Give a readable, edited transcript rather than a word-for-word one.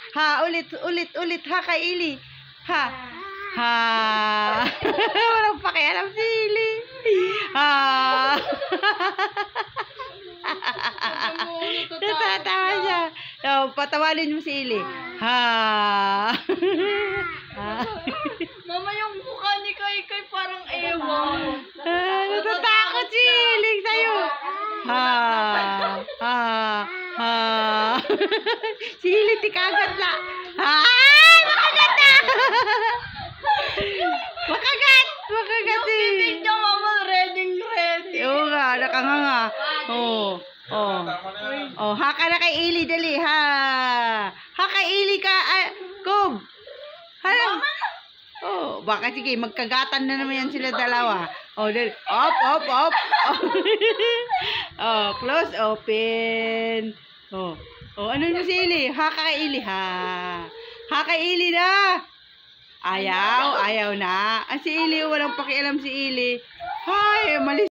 Ha, ulit. Ha, kay Ili. Ha. Ha. Walang pakialam si Ili. Ha. Natatawa siya. So, patawanin mo si Ili. Ha. Ha. Mama, yung mukha ni Kay parang ewan. Natatakot si Ili sa'yo. Ha. Ha. Ha. Si Ili tikagat na. Ay! Makagat na! Makagat si Ili. Tignan, Mama, ready. Oo nga, nakanganga. Oo. Oh, haka na kay Ili, dali, ha. Ha kay Ili ka, Kob. Hala. Oh, baka sige, magkagatan na naman yan sila dalawa. Oh, dali. Up. Oh, close, open. Oh, ano na si Ili? Ha kay Ili, ha. Ha kay Ili na. Ayaw na. Si Ili, walang pakialam si Ili. Hay, malis.